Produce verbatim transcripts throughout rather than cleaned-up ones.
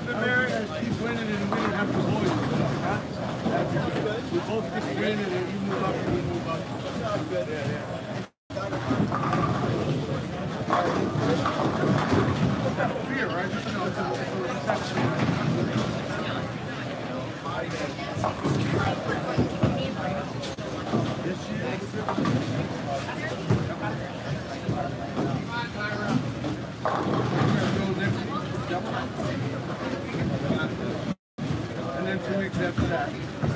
keep winning and we don't have to hold you. Huh? We both keep winning and you move up and we move up. That's good. Yeah, yeah. Fear, right? Just, you know, it's a, it's a and then two weeks after that.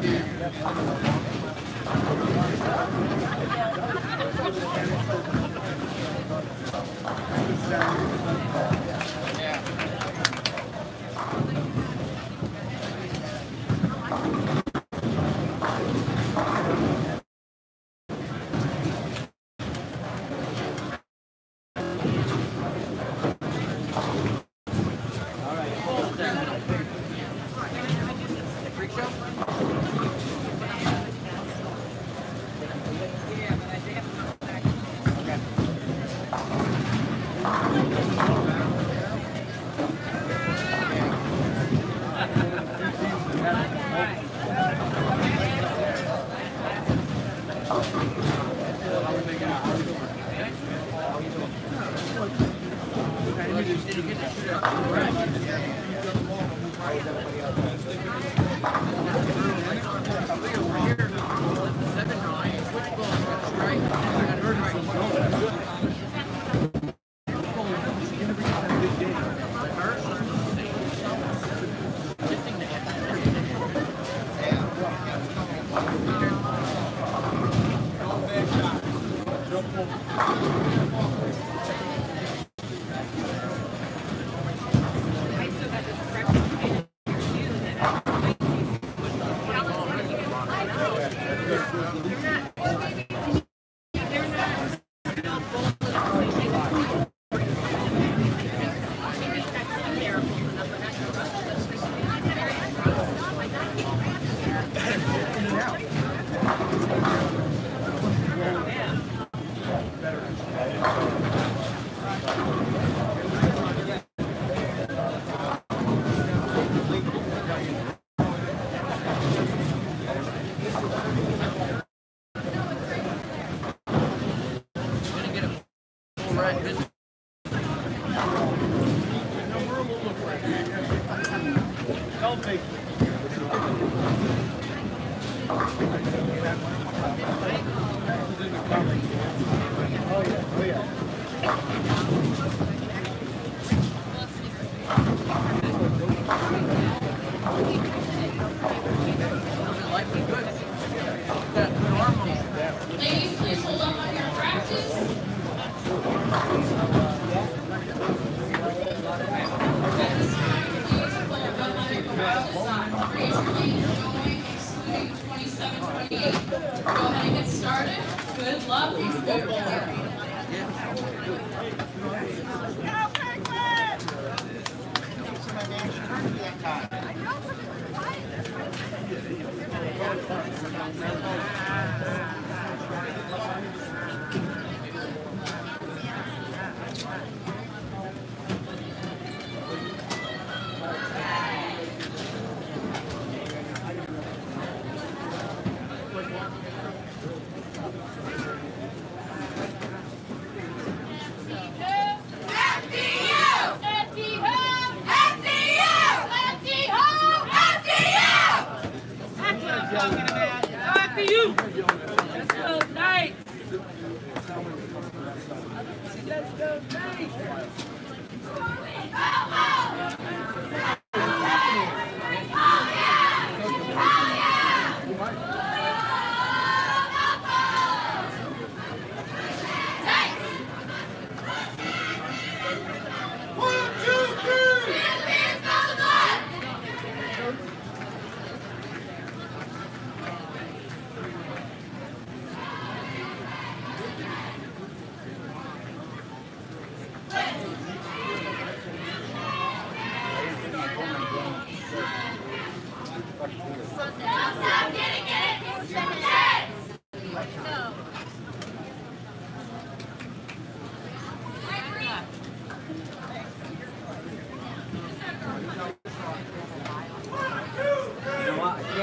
Ladies, please hold up on your practice. At this time, please hold up on your practice. Raise your legs going, excluding twenty-seven twenty-eight. Go ahead and get started. Good luck and good bowler. Talking about. Go after you.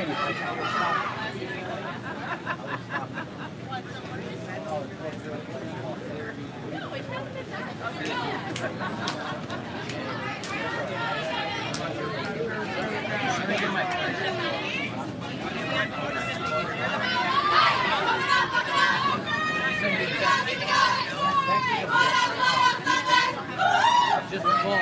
Just ball.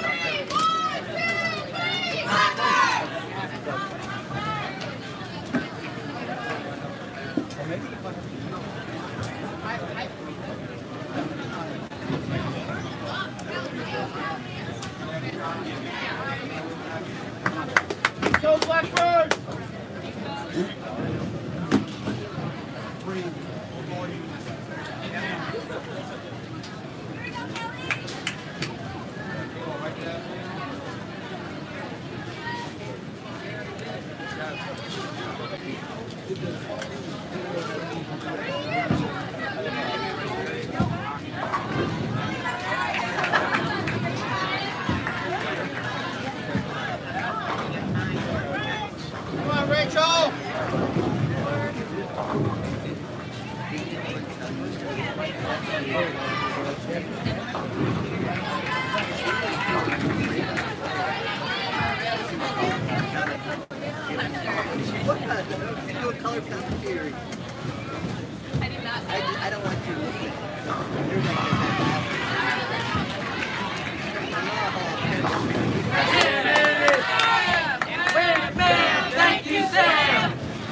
Go Blackbird! Come on, Rachel! Do a color pencil theory. I did not. I, I don't want you to look Thank you, Sam!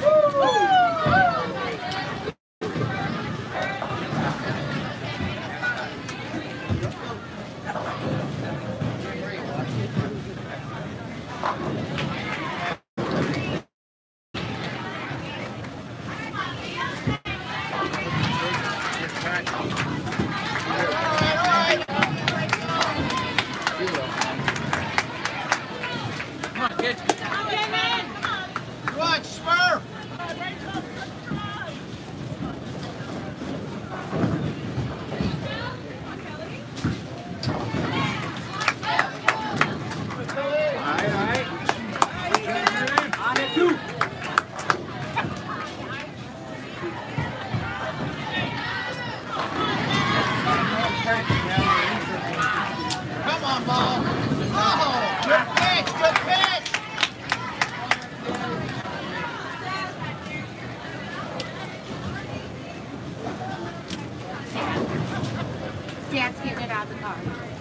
Come on, kid. Come on, Smurf! On it, two. Come on, ball! Oh, good pitch, good pitch! Dad's getting it out of the car.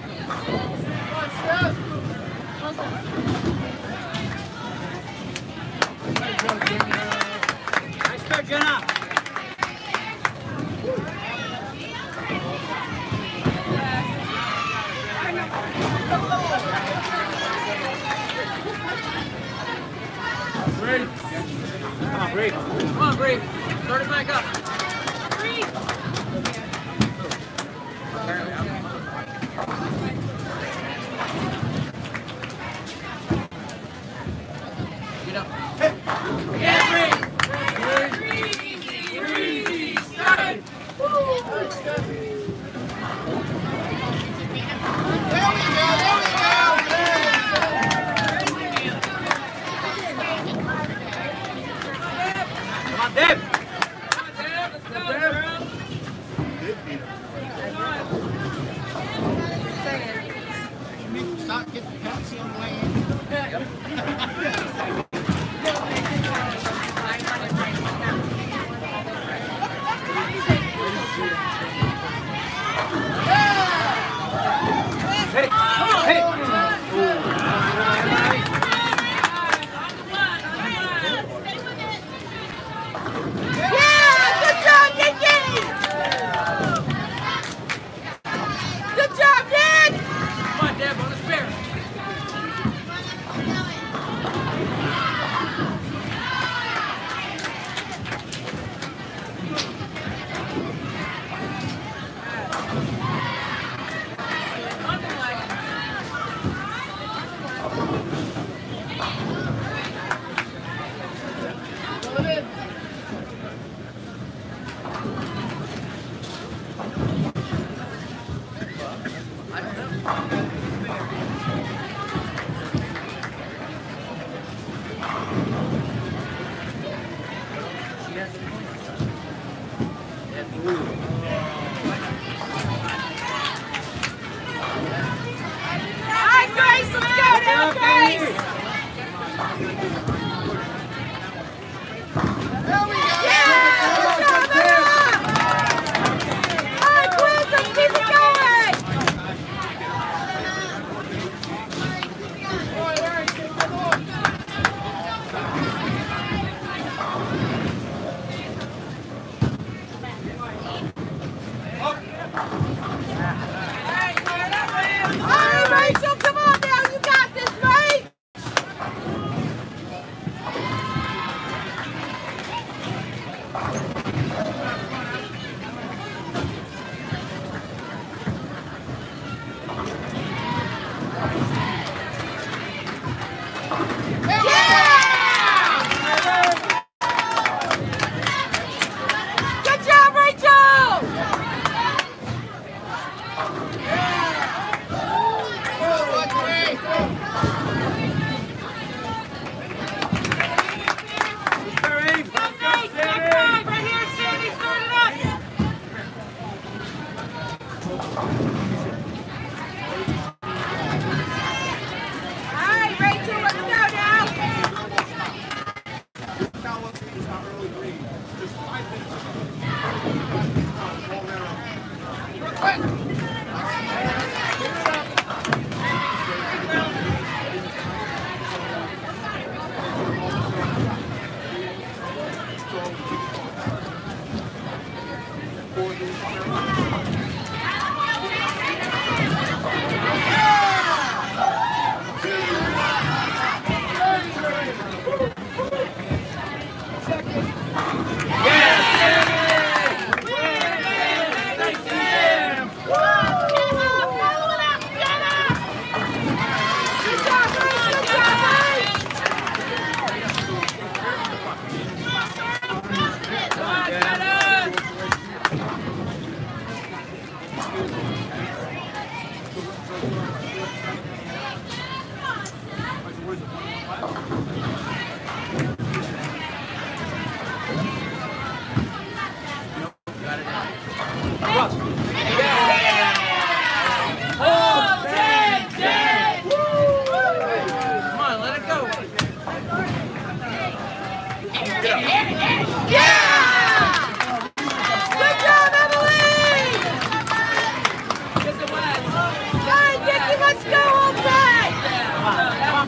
Nice pitch, Jenna. Great. Come on, Bree. Come on, Bree. Start it back up. Get up. Yeah, Bree. Bree. Start it. There we go, there we go! Come on, Deb. Deb.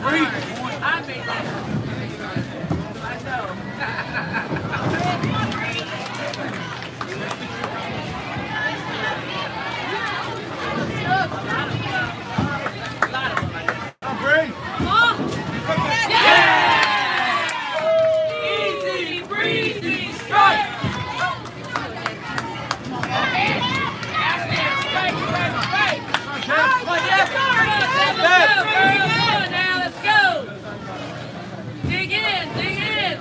I made that. I know. Come on, Bree. Easy breezy strike. Come on, Jeff. Come on now, let's go. Dig in, dig in.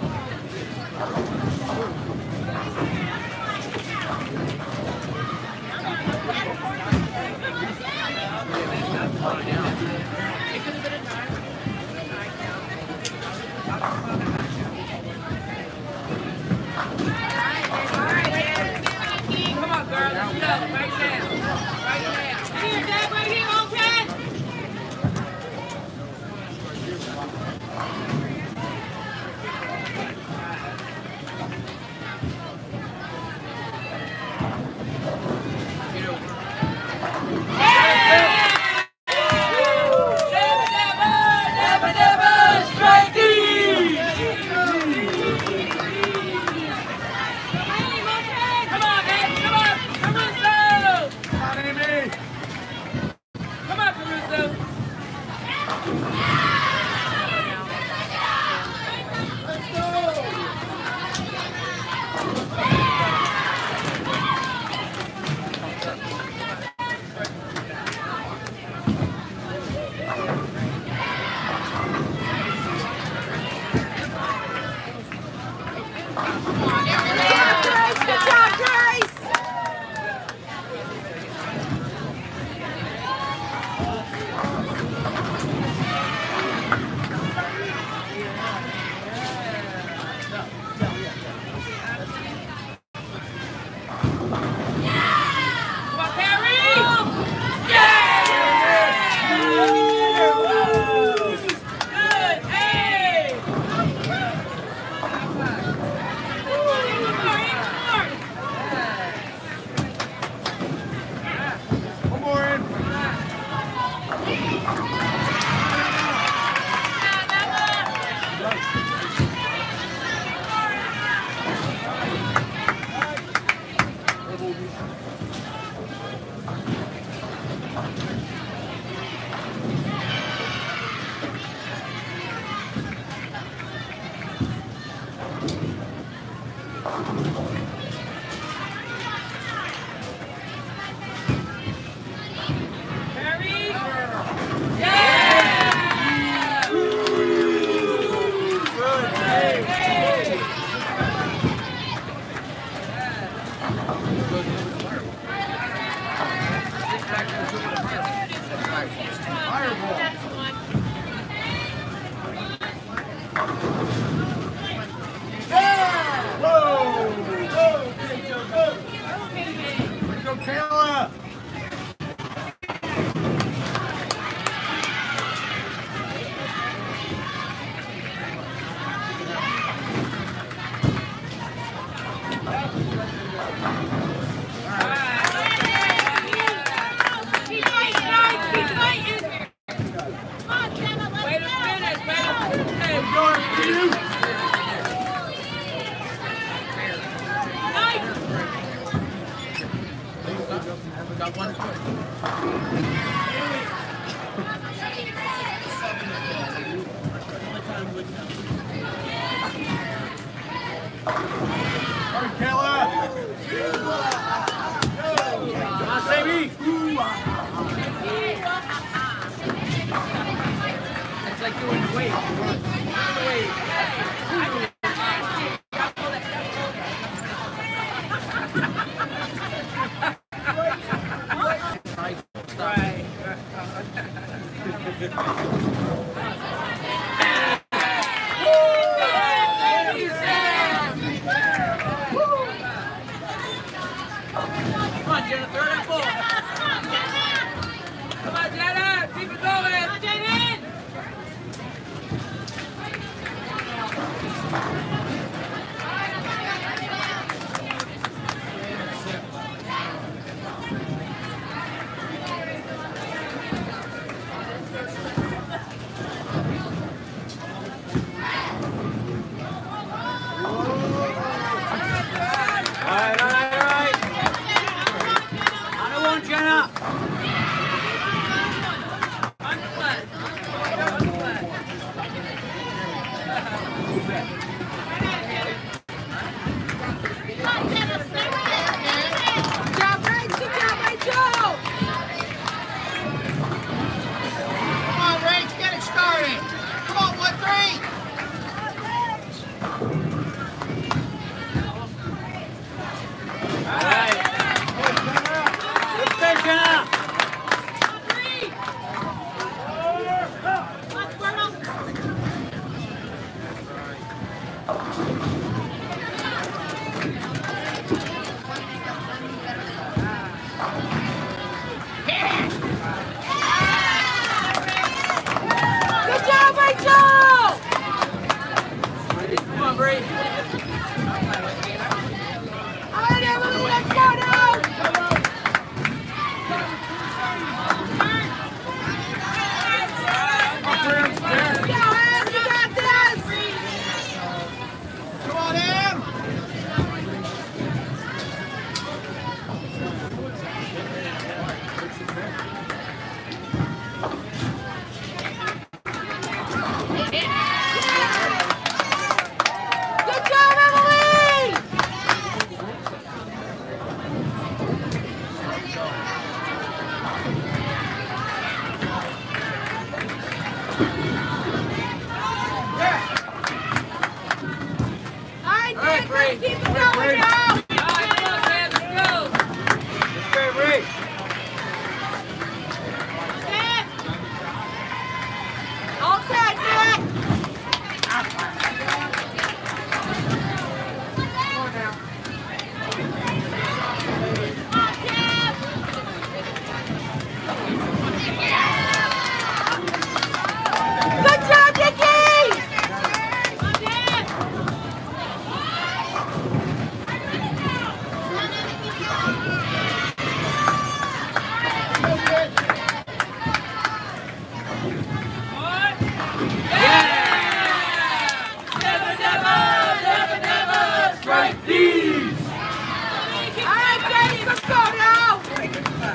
Come on, girl, let's go. Right now. Right now. Here, Dad, right here, okay?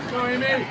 Go, Amy.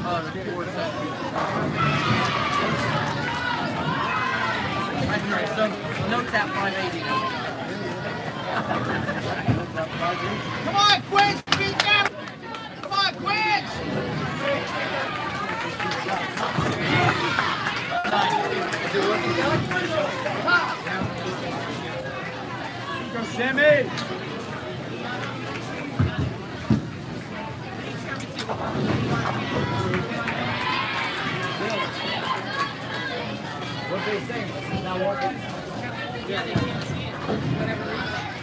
That's right, so note that five eighty. Come on, Quince! Keep down! Come on, Quince! Go, Sammy! What they say? It's not working. Yeah, they can't see it. Whatever reason.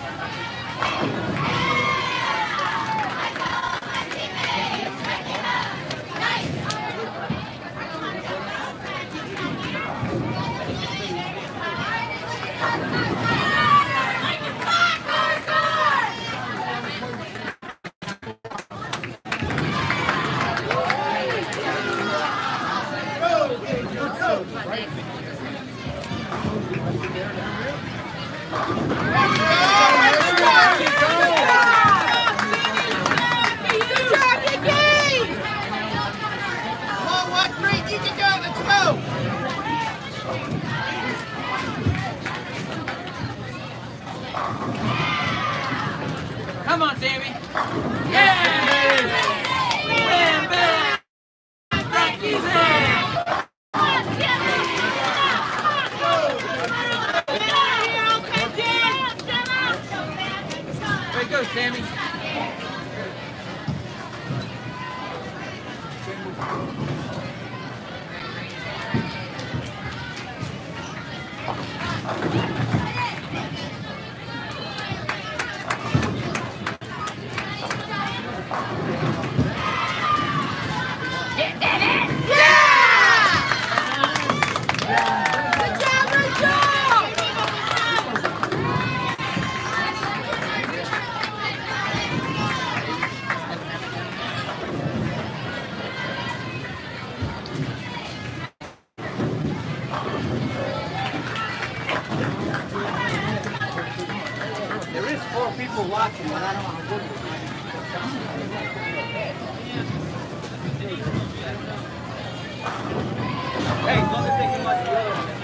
Come on, Sammy. Yeah! Bam, bam! Frankie's in! Way to go, Sammy. There is four people watching, but I don't know how good it is. Hey, as long as they can watch the other one.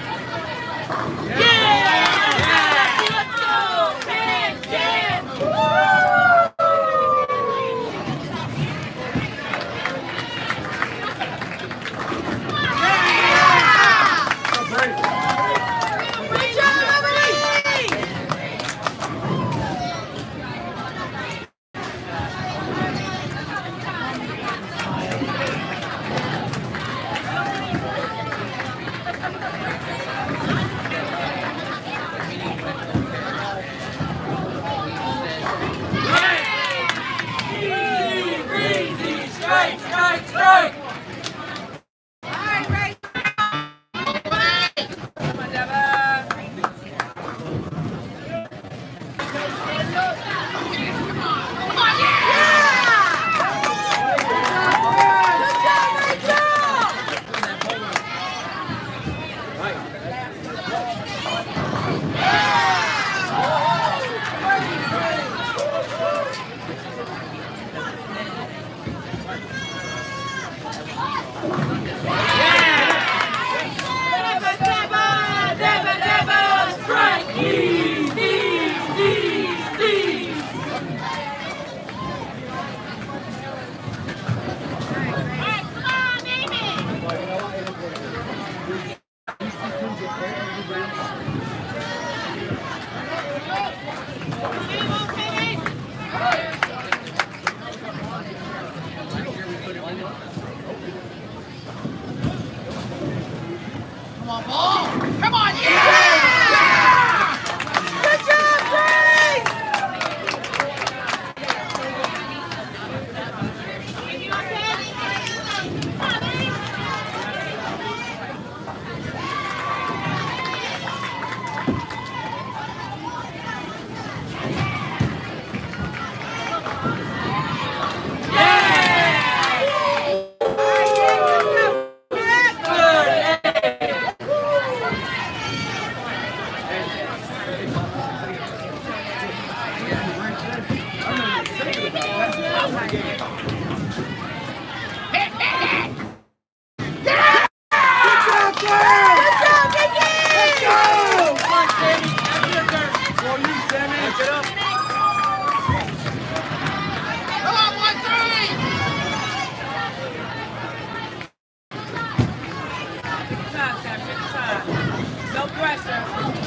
No pressure.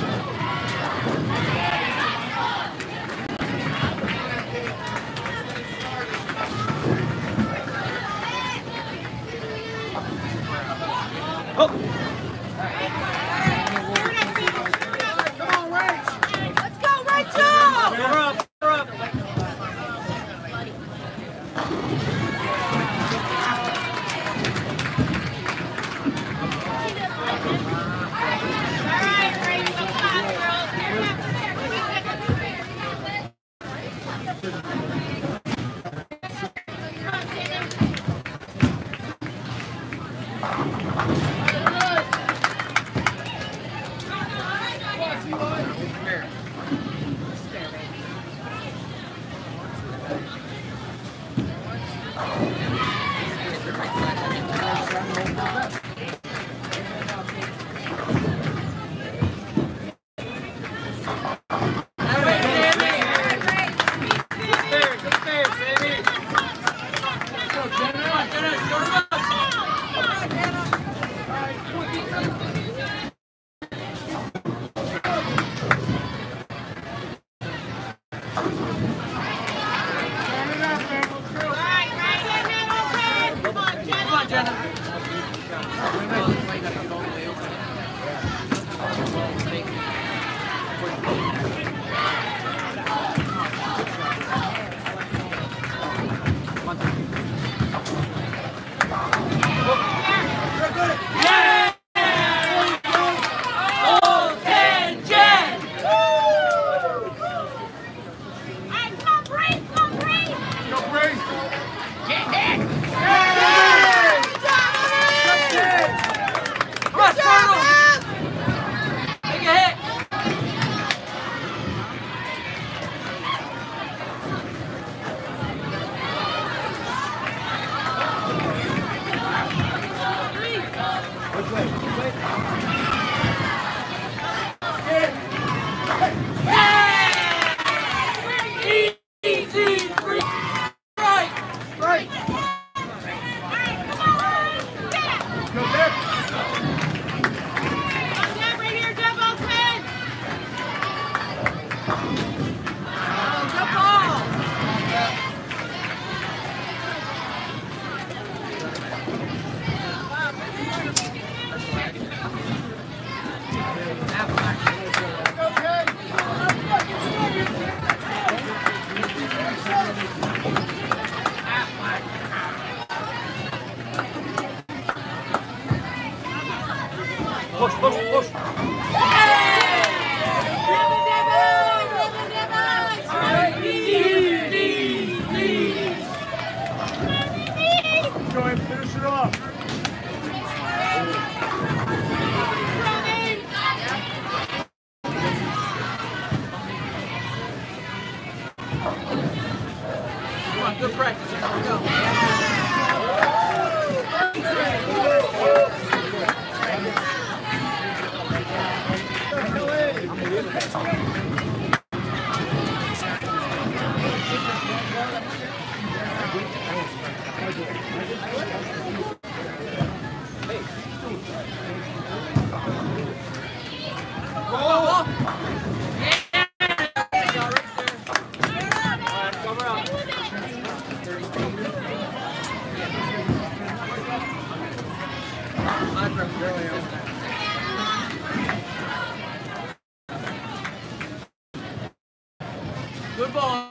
Oh. Come on, Rach. Let's go, Rachel! We're up. We're up. Push, push, push. Go ahead and finish it off. Come on, good practice. Here we go. Good ball.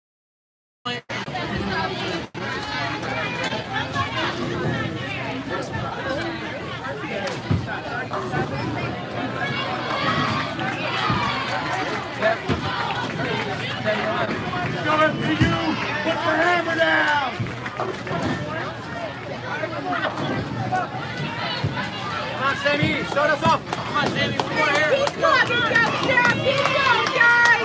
Going for you! Put the hammer down! Come on, Sammy. Start us off. Come on, Sammy. One more here. Let's go. Keep going, Sarah. Keep going, guys.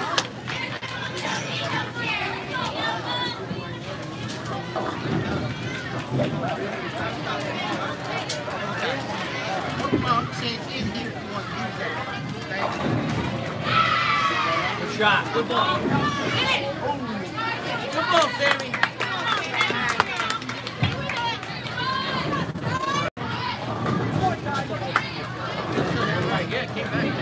Good shot. Good ball. Good ball, Sammy. Yeah, came back.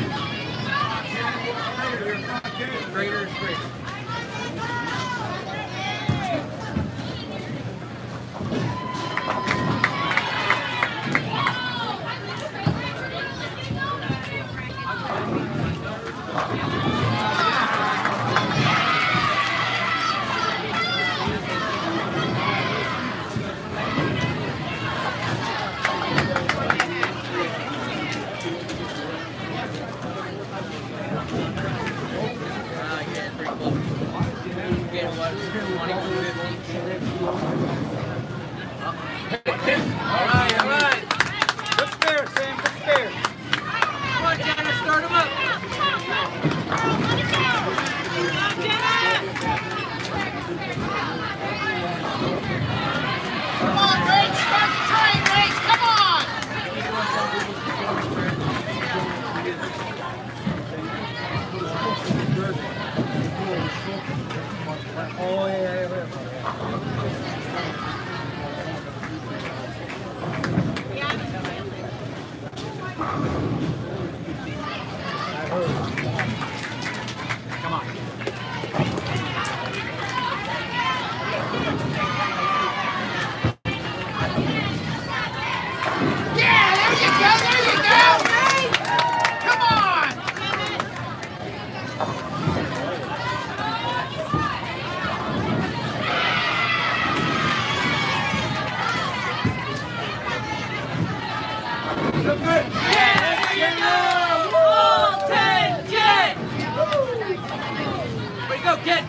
Way to go, kid!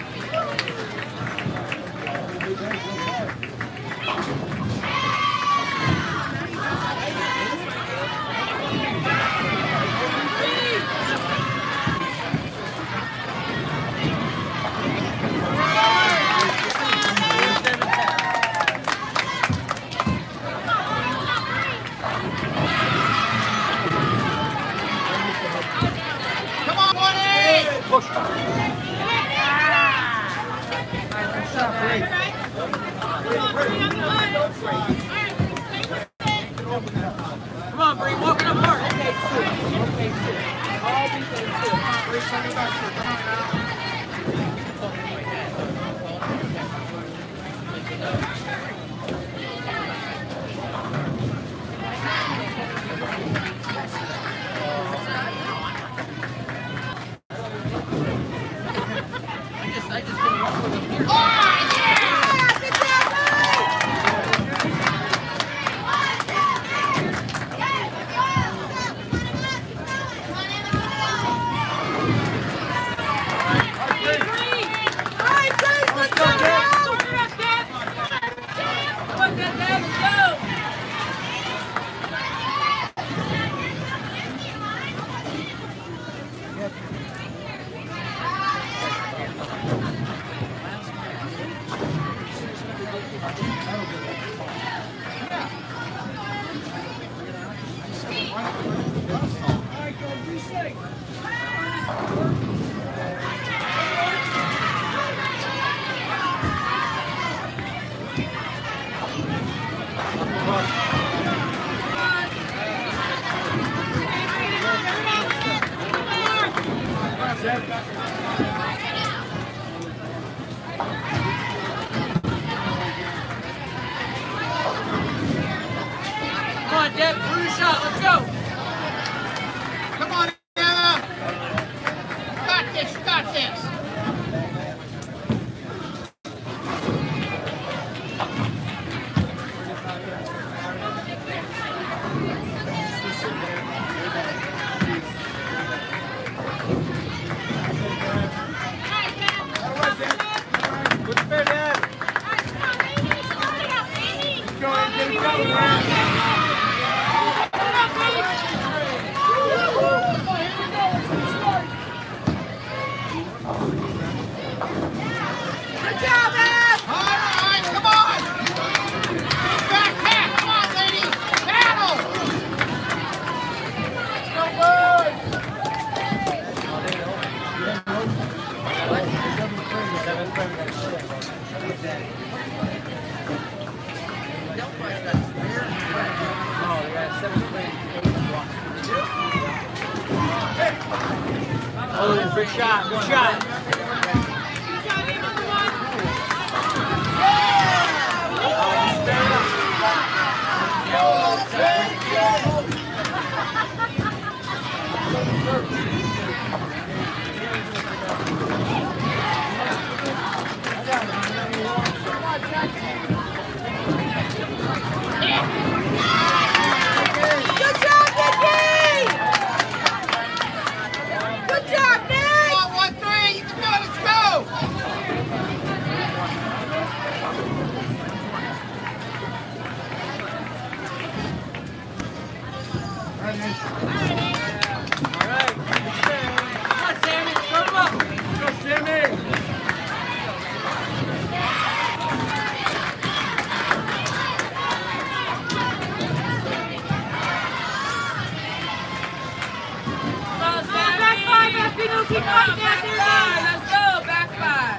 Push. Come on, Bree, walking up hard. Okay, two. Okay, two. All defense, two. Come on, Bree, turn your back to it. Come on now. Come on, Deb, through the shot, let's go! Come on, Emma! Got this, got this! Oh, good shot, good shot. Keep going, back five. Let's go, back five.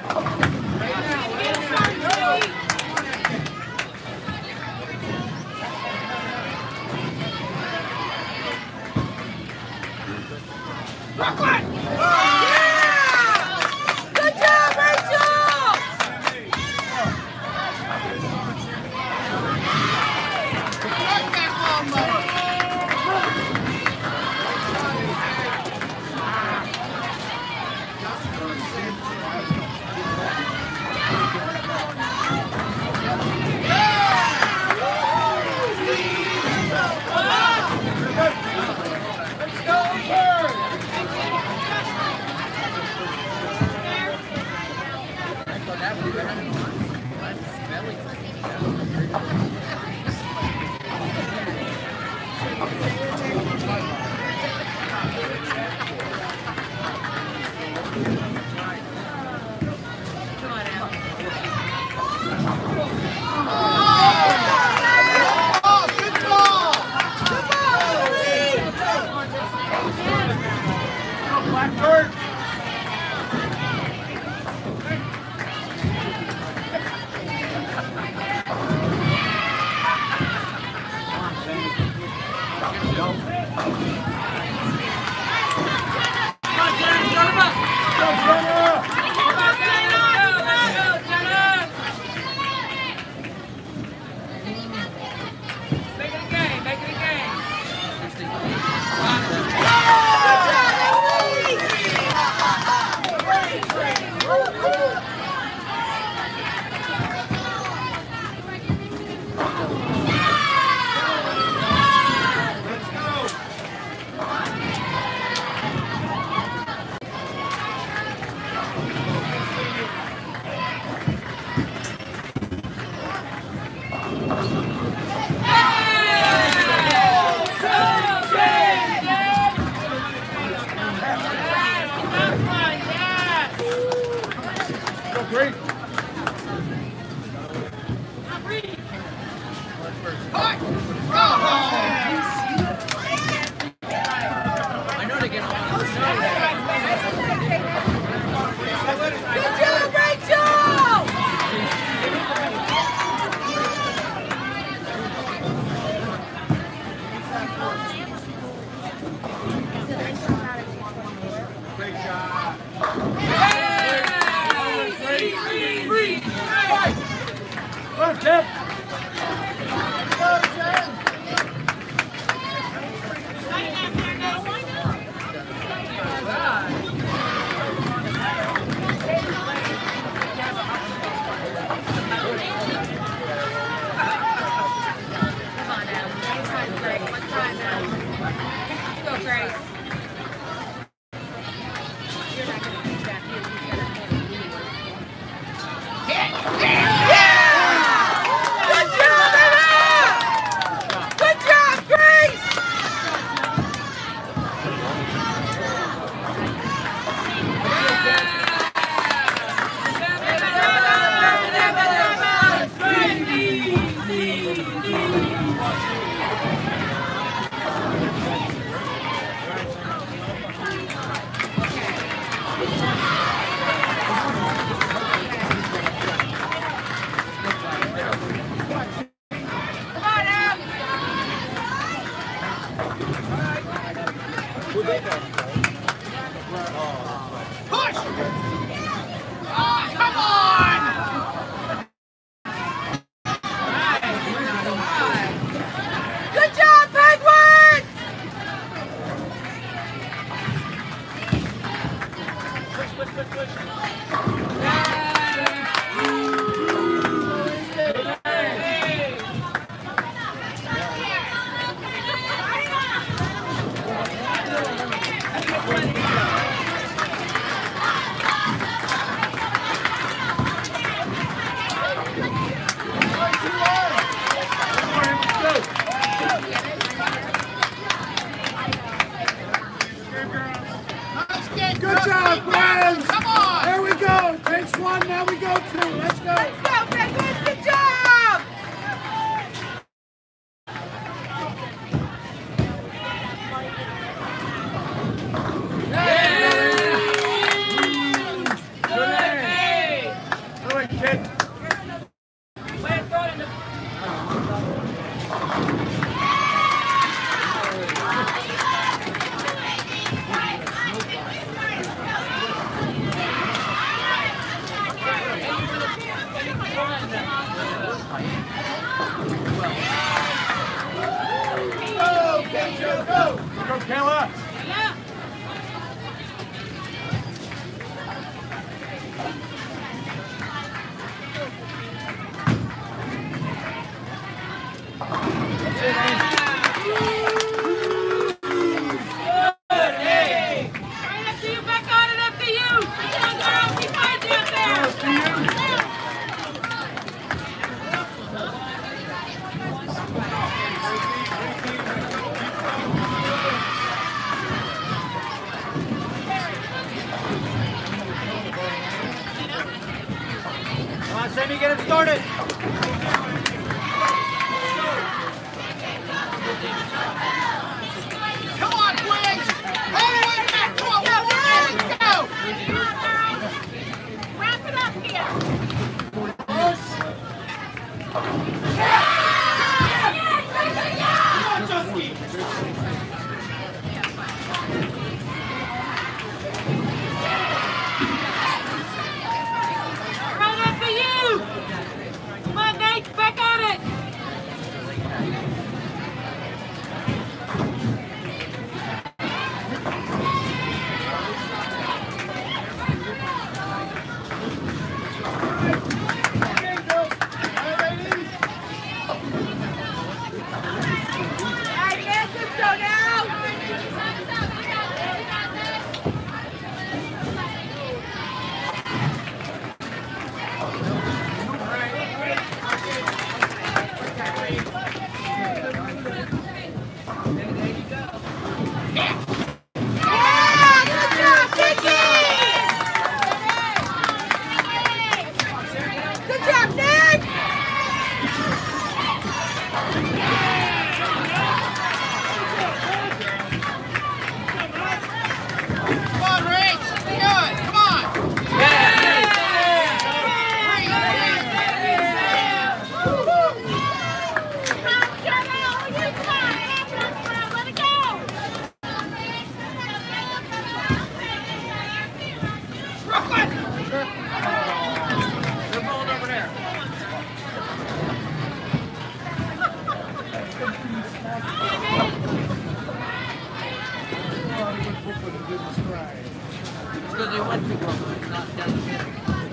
Because they went to go, not down the middle.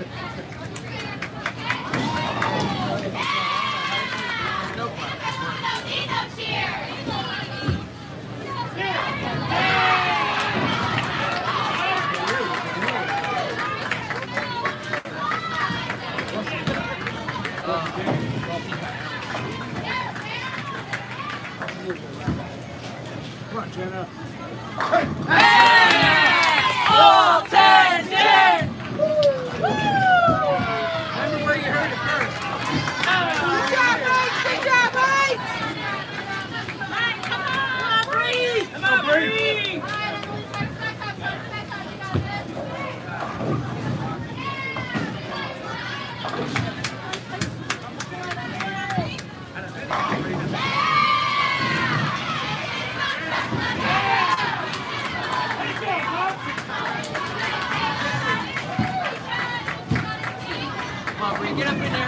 No problem. Come on, Jenna. All ten, ten! Remember where you heard it first. Good job, Mike! Good job, Mike! Come on, Bree! Come on, Bree! Get up in there.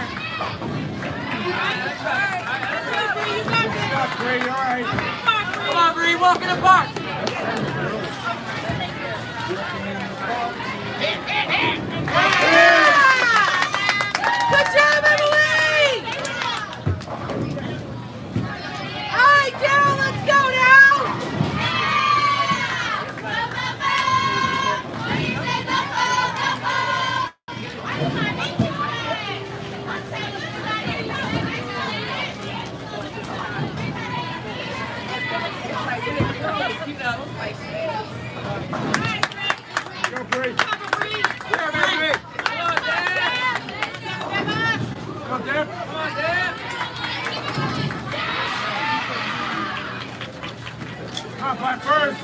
Bree, all right. Come on, Bree, walk in the park. Good job, Emily! All right, Daryl, let's go now! Go, Bree. Here, Bree. Come on, Deb. Come on, Dad. Come on, five first.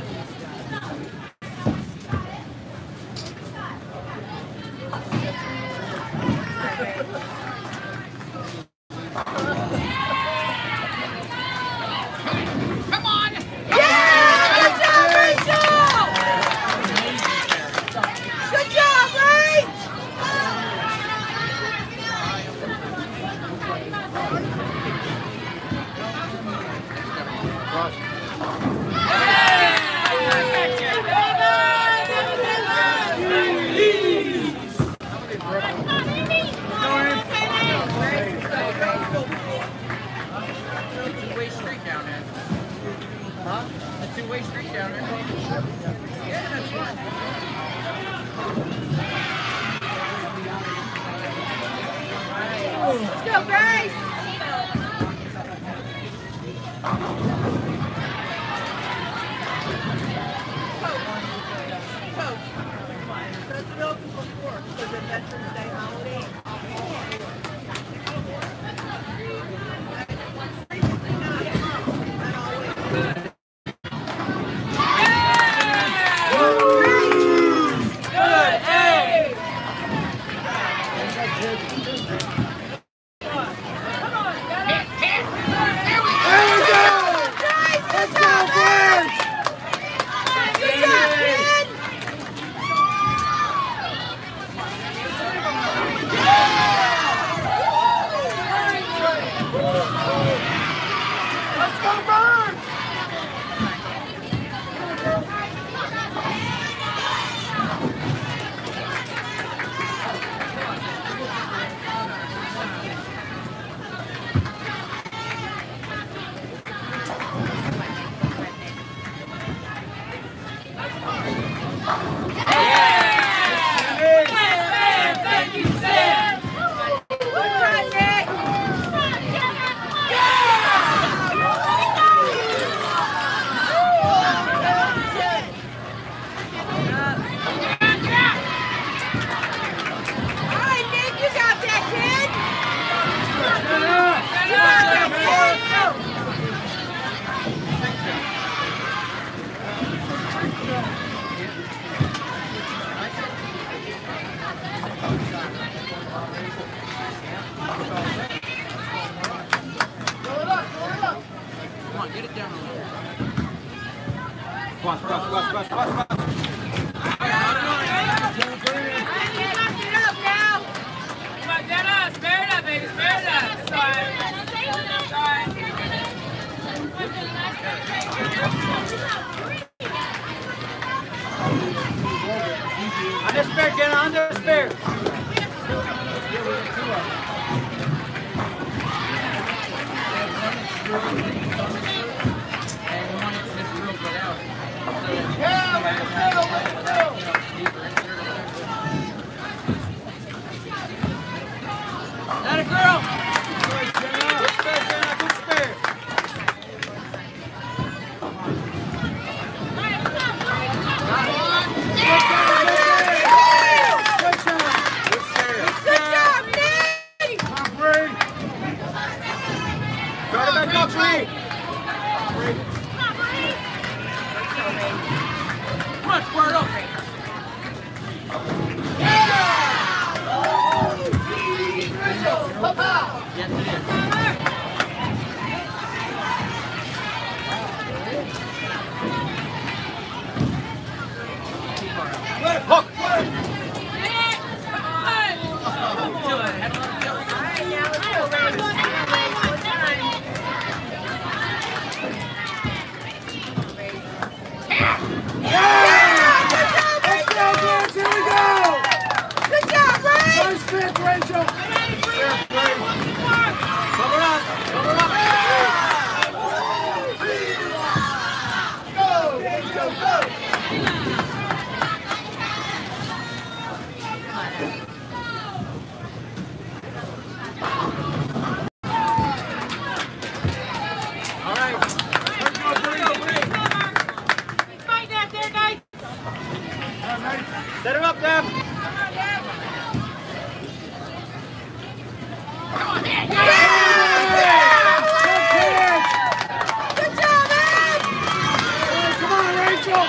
Two-way street down there. Huh? A two-way street down there. Yeah, that's fine. Let's go, Grace! down a little. Squash, squash, squash, squash, squash, squash. Spare it up, baby. Spare it up. It's all right. It's all right. Under spare, get under spare. That a girl. Good spare, Jenna. Good spare. Come on, square it up. Yes, it is. Hook! Set her up, Deb. Good job, man! Come on, Rachel!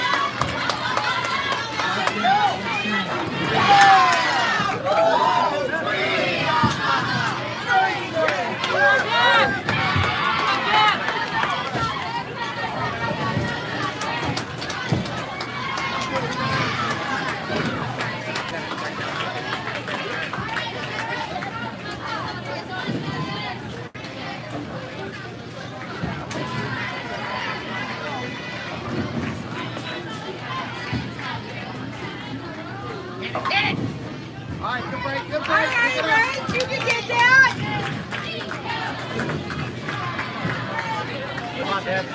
All right, good break, good break. All right, Rach, you can get that. Come on, Deb.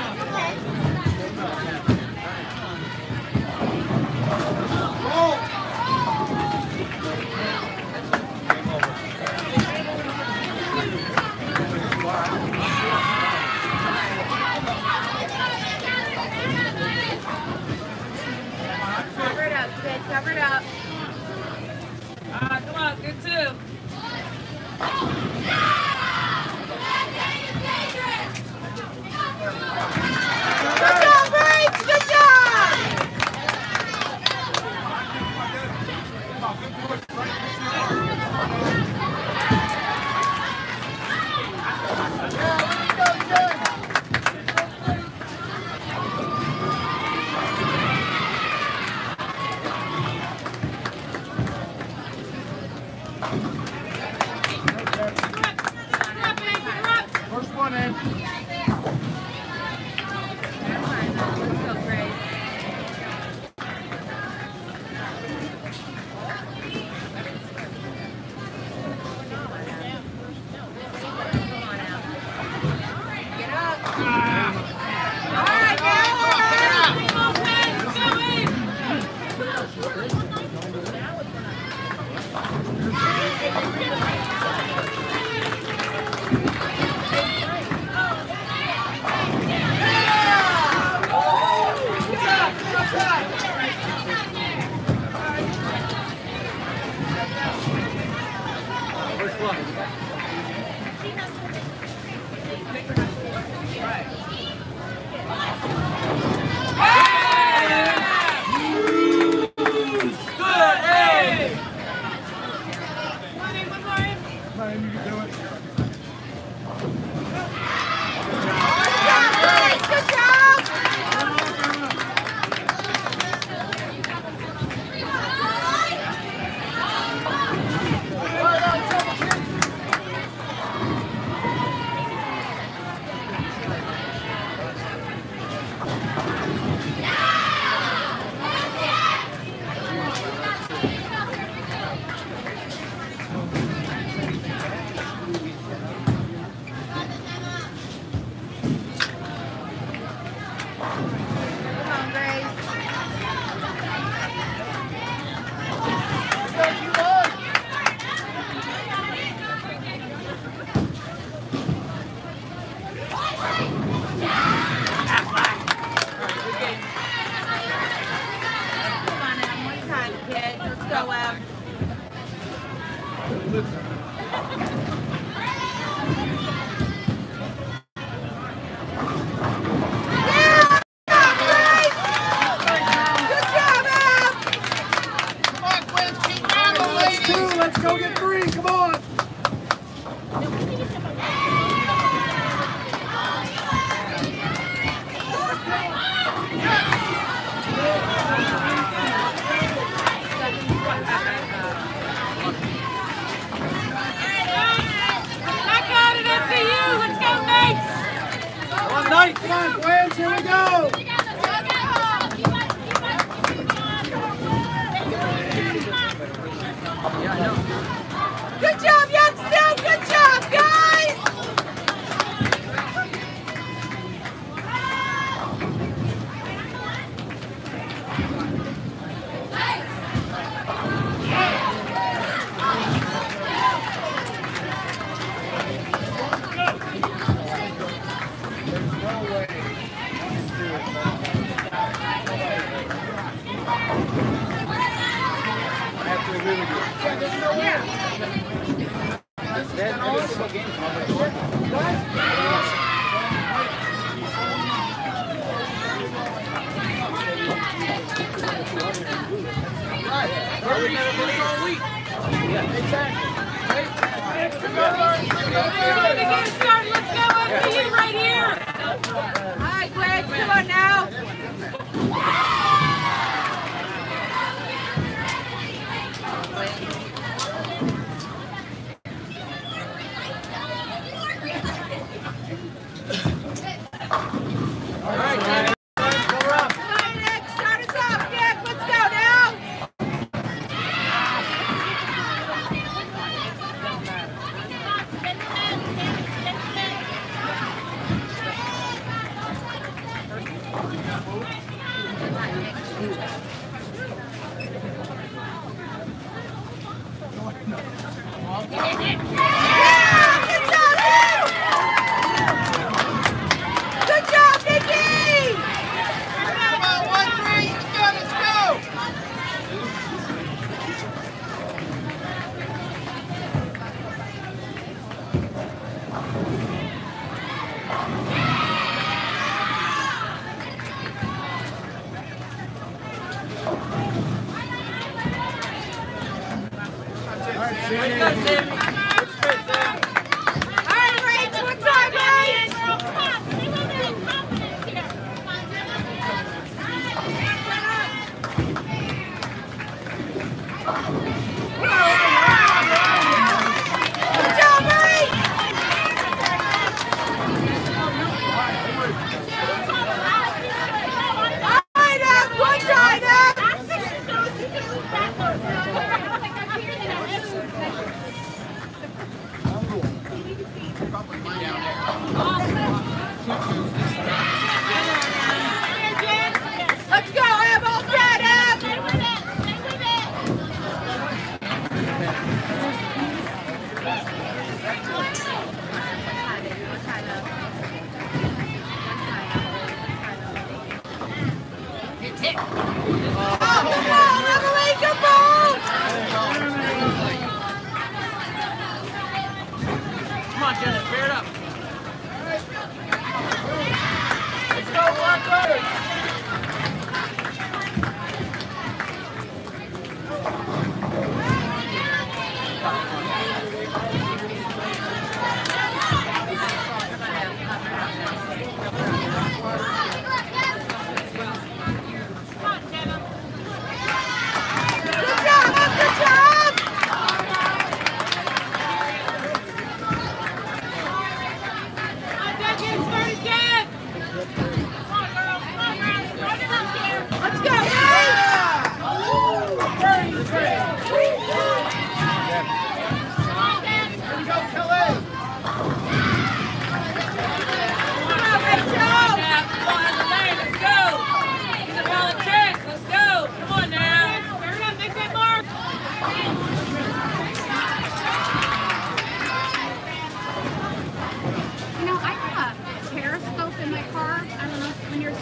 Cover it up, kid. Cover it up. Ah, come on, good two. Good job, Rach. on, Grace. Come on, Em. One time, kid. Let's go, Em. Let's go get three, come on! Back out it up to you. Let's go, Mates. One night, come on, Gwen, here we go! Good job, Youngstown. Good job, guys. Let's go up to you right here. All right, Greg, come on now.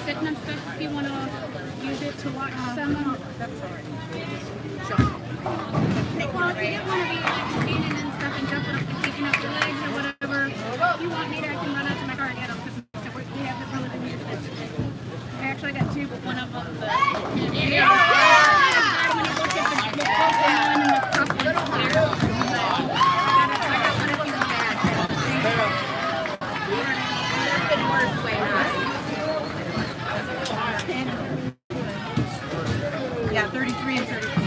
sitting and stuff if you want to use it to watch some. That's all right. Well, if you didn't want to be like standing and stuff and jumping up and kicking up your legs or whatever, if you want me to, I can run out to my car and get them because we have the one of them. I actually got two, but one of them. The, yeah. When you look at the, the purple one and the top one's clear. I got one of them bad. There's been worse way high. Yeah, thirty-three and thirty-four.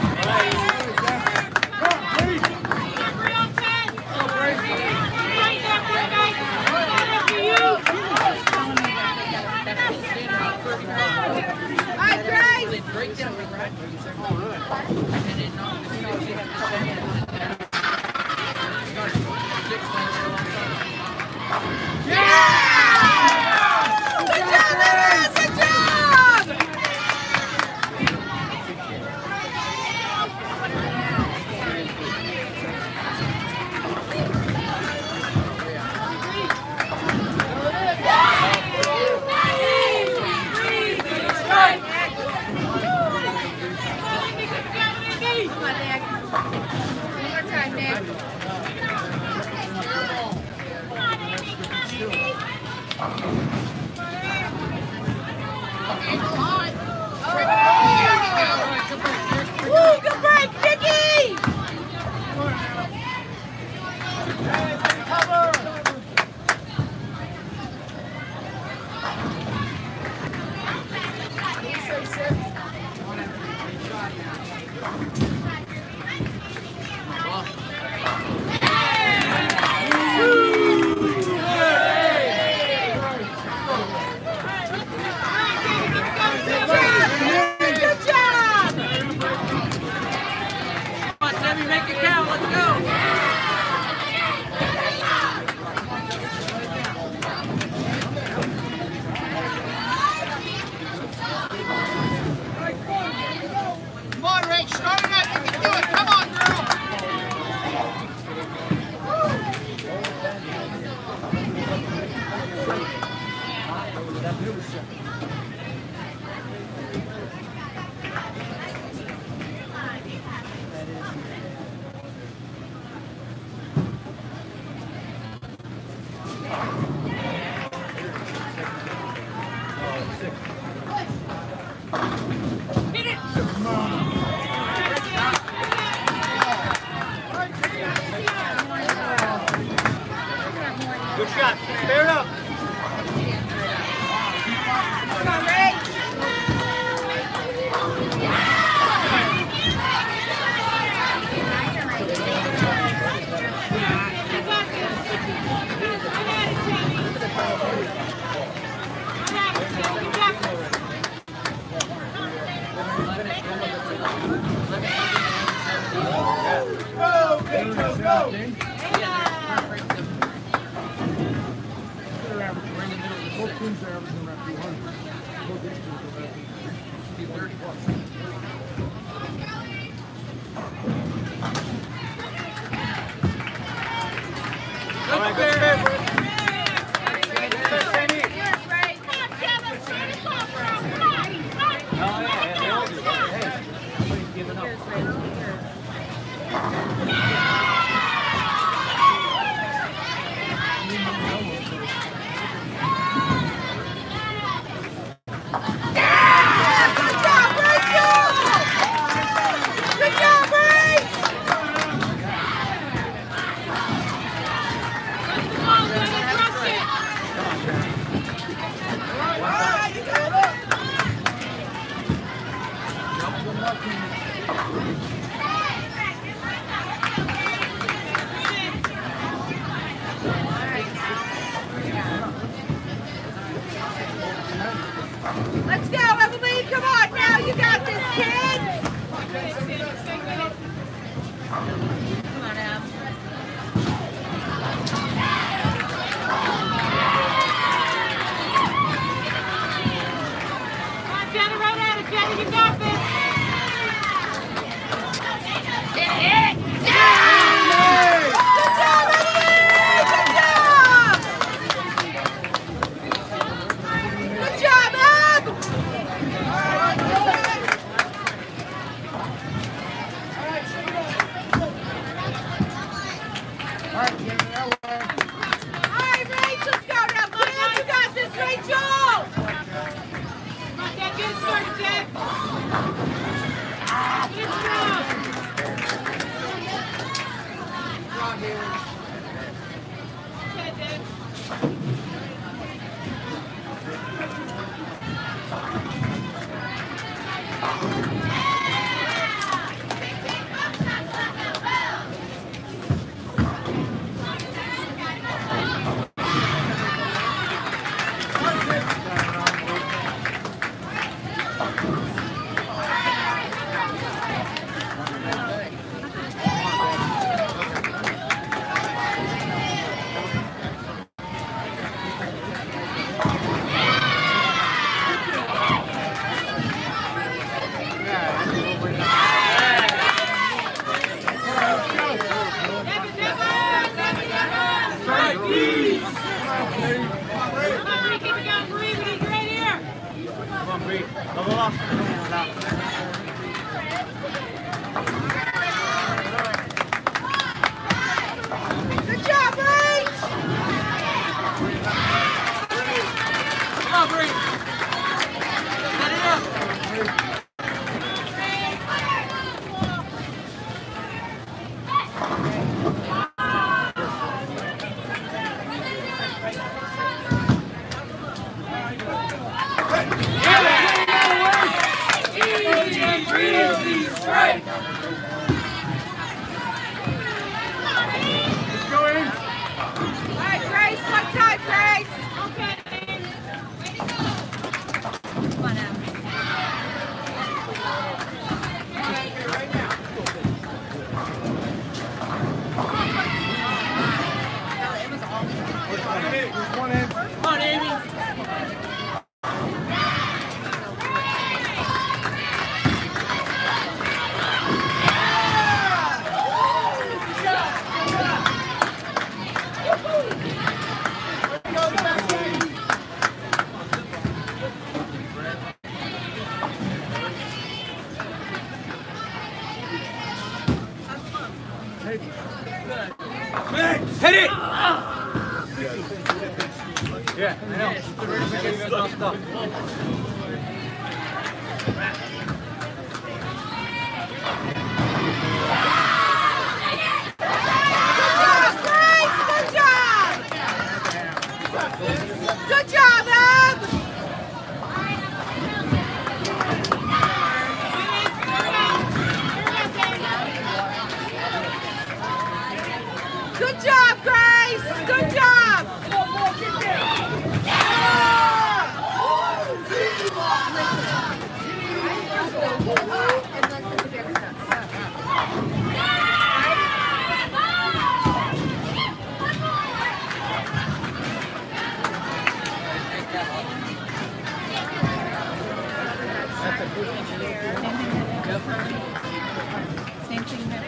Good shot. Spare it up. Come on, Ray. Go, King, go, go. Both teams are averaging around two hundred. Both these teams are averaging thirty plus. All right, good spare. Let's go, everybody. Come on now. You got this, kid. Come on, Em. Come on, Jenny, right at it, Jenny. You got this. Good job, Em. Good job, Reach! Come on, Bree. Set it up. Hit it! Yeah, I know. Good job, Ab! Good job, Grace! Good job! Same thing that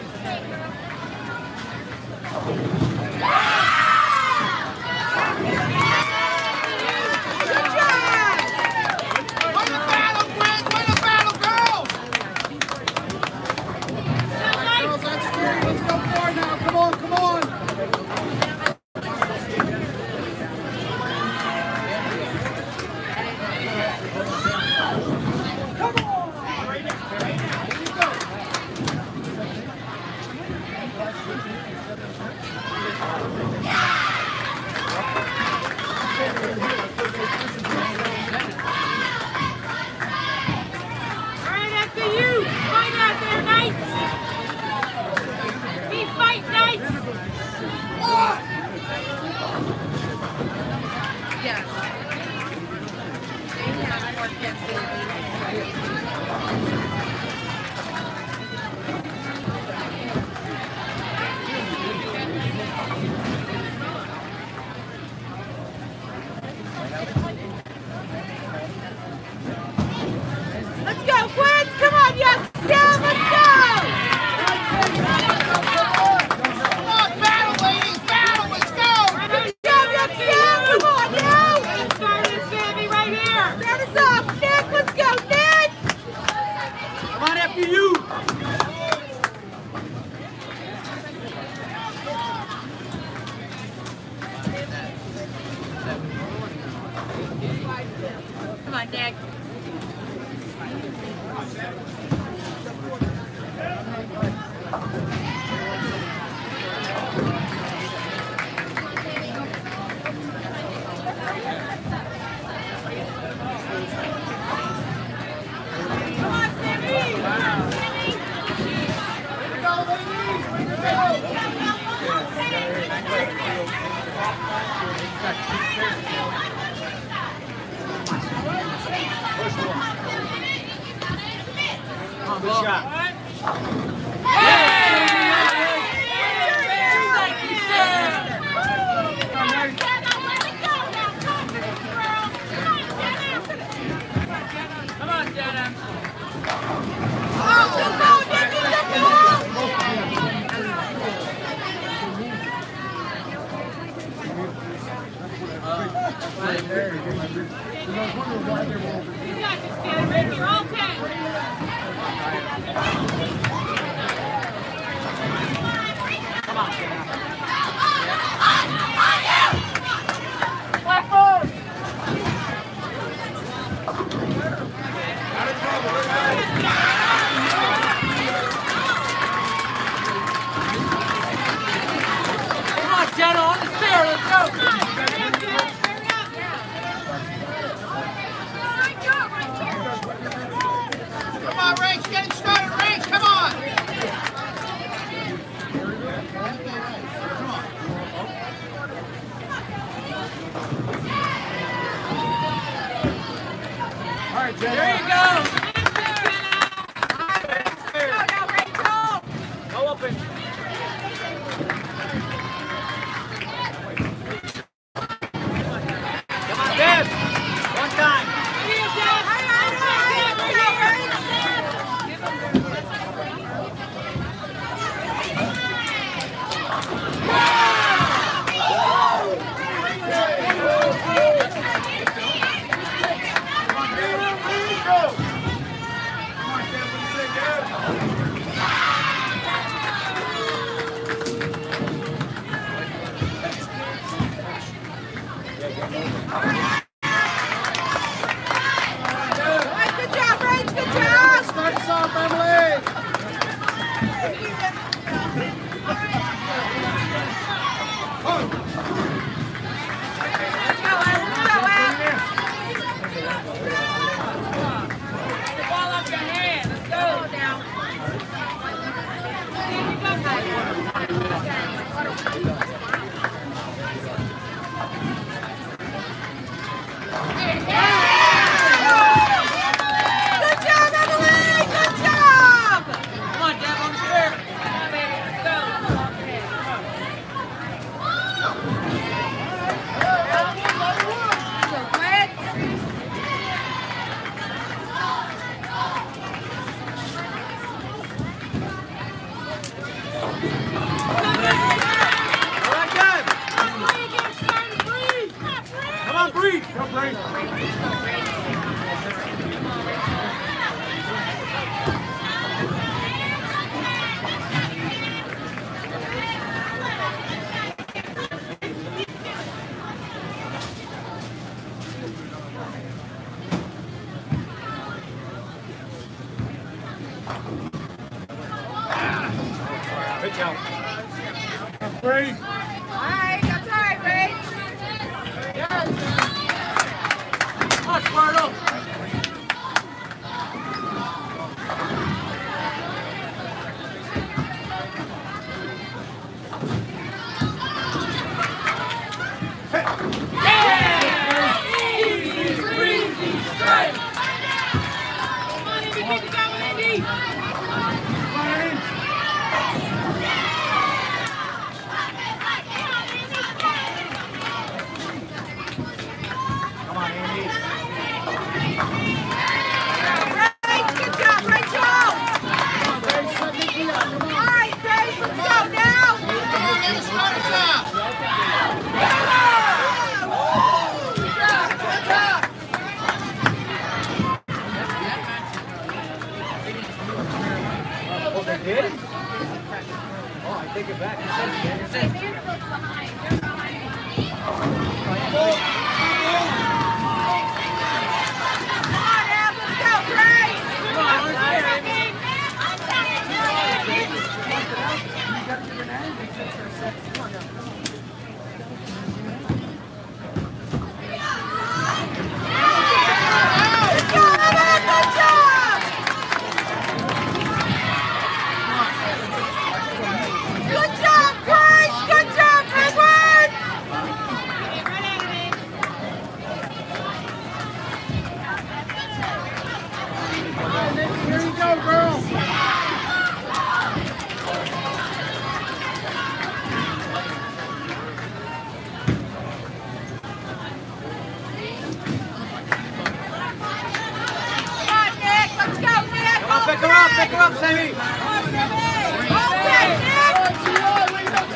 Let's go, Quins! Come on, yes! Yeah, let's go! Come on, battle, ladies! Battle! Let's go! Good job, yes, yeah! Come on, now! Let's start this, Sammy, right here! Start us off, Nick! Let's go, Nick! Come on after you! Come on, Nick. Come on, Sammy! Come on, Sammy! Here we go, ladies! Here we Good shot. Come on, Jenna. got this, kid. Rick, you're okay. Come on, Jenna. Come on, Jenna, on the stair, let's go. Come on, Rach, get it started, Rach, come on! All right, Jenna. There you go. Go up and... Come on, Deb. One time. Good job, Rach. Good job. Start us off, Emily! Let's go, Ed. Let's go, Ed. Get the ball off your hand. Let's go. Down. Good job, Emily. Good job. Come on, Deb, on the stair. Come on, baby. Let's go. Go, Fred. All right, Deb. Come on, breathe. Go, breathe. Good job. Brady. All right, that's all right, Rach. Come on, Sparto. Come on, Indy, keep it going, Indy. Come on, Andy. Grace, good job, Rachel. All right, Grace, let's go now. Come on, get it started now! Oh, they did? Oh, I take it back. You said you did. You said- Vanderbilt's behind. They're behind. Come on, Ab, let's go, Grace. Come on, on the stair, Amy. Good job, Emma, good job. Good job, Grace. Good job, Edward. Here you go, girls! Come on, Nick. Let's go, Nick. Come on, pick her up, pick her up, Sammy. Okay, Nick.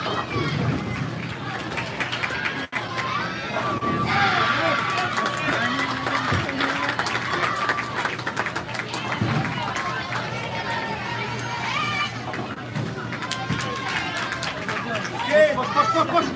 Push, push, push, push.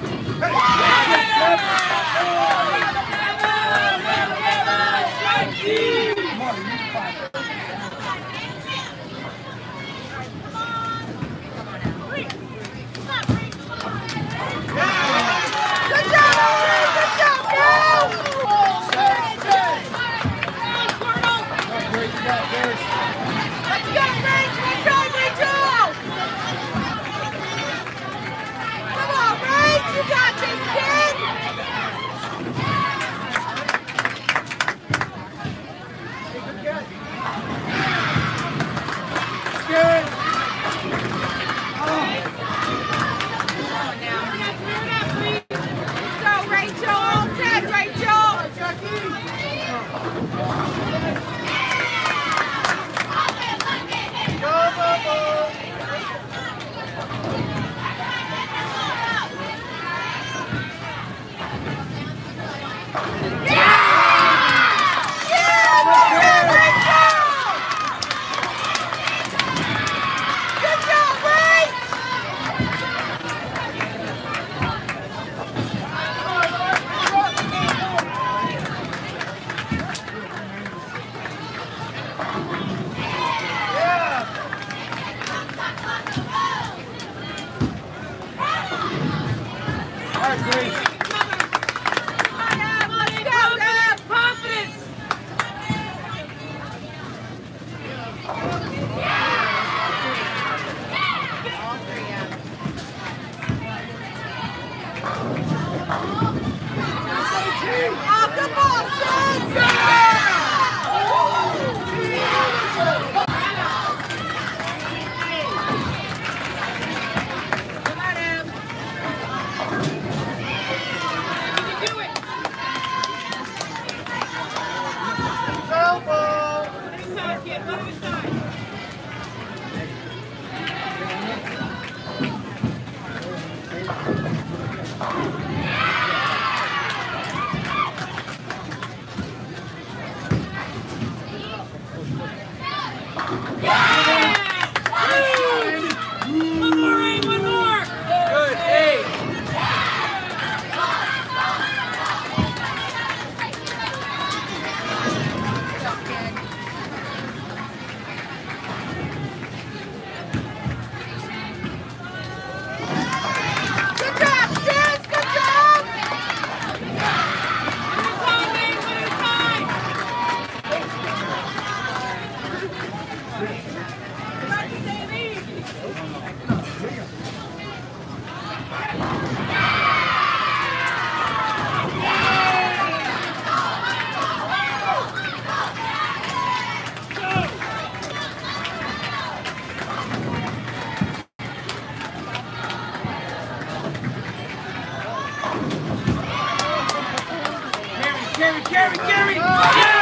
Carry, carry, carry!